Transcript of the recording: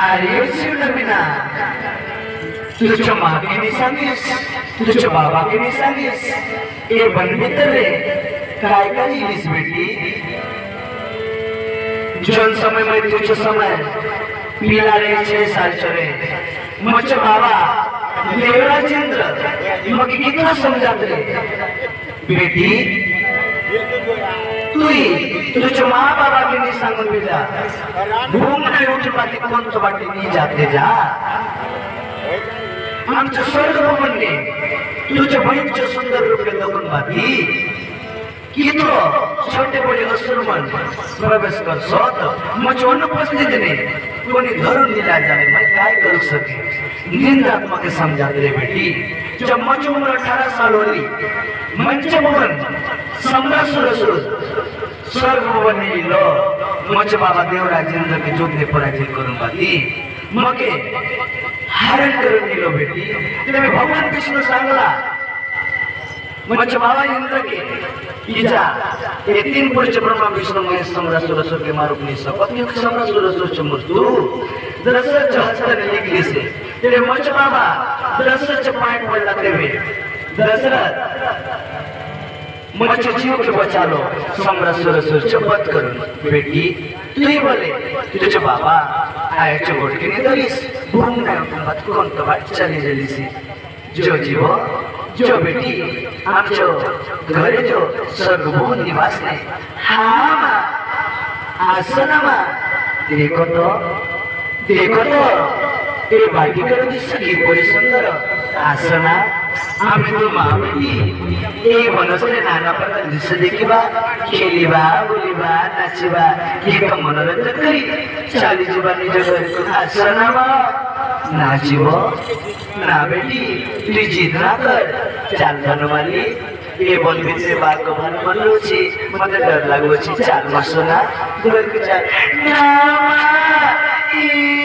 अरे शिवनबिना तुझ्या मागे नाही सांगेस तुझ्या बाबाके नाही सांगेस ए बनबितर रे काय काय लिहिलीस बेटी जन समय में तुझे समय पीला रे 6 साल चले मुझे बाबा देवराज चंद्र मग कितना समझात रे बेटी तुझे माँ बाबा के नहीं सांगून दिला घूमने उठ पाती कोण तो बाटी नहीं जाते जा आमचं स्वर्ग भवनने तुझ्या बहीणच्या सुंदर रूपे बघून पाती कितो छोटे बड़े असुरमन प्रवेश कर सोत मुझे अनुपस्थित ने कोणी धरून निला जाने मैं काय करू सके निंदात्मक समझा दे बेटी जब मुझे उम्र 18 साल होली मंच भवन सम्रासुर स्वर्ग भवन ने लो मुझे बाबा देवराज इंद्र के जोगने पराजित करून पाती मगे हरण करून निलो बेटी तेव्हा भगवान विष्णू सांगला मुझे बाबा इंद्र के इजा ये 3 पुरुष ब्रह्मा विष्णु महेश सम्रासुर के मारूप नहीं सकत क्योंकि सम्रासुर मृत्यु दशरथ हस्तने लिखली से तेरे मुझे बाबा दशरथ पाय पडला तेवे दशरथ मुझे जीव के बचा लो सम्रासुर चपत करून बेटी तू बोले तुझे बाबा आयचे गोटके ने दरीस भूम नाही मत कोण तो वाट चली गेली सी जो जीव जो बेटी आमचो घरे जो सर्वभूम निवास ने हामा आसनमा देखो तो ए बाटी करू दिसली बड़ी सुंदर आसना आम्ही तो मावली ए मनसले नाना प्रकार दिस देखिबा खेलिबा बोलिबा नाचिबा एक मनोरंजन करी चाली जीवा निज घर आसनामा नाचिब ना बेटी तुझी जिद ना कर चाल बनवाली ए बोल भितरे बाग भन मनलो छी मते डर लागो छी चाल मसोना घर के चाल नामा